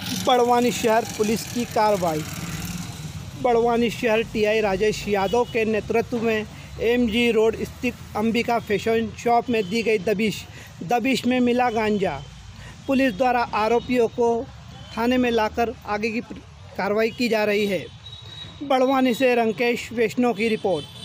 बड़वानी शहर पुलिस की कार्रवाई। बड़वानी शहर टीआई राजेश यादव के नेतृत्व में एमजी रोड स्थित अंबिका फैशन शॉप में दी गई दबिश में मिला गांजा। पुलिस द्वारा आरोपियों को थाने में लाकर आगे की कार्रवाई की जा रही है। बड़वानी से रंकेश वैष्णव की रिपोर्ट।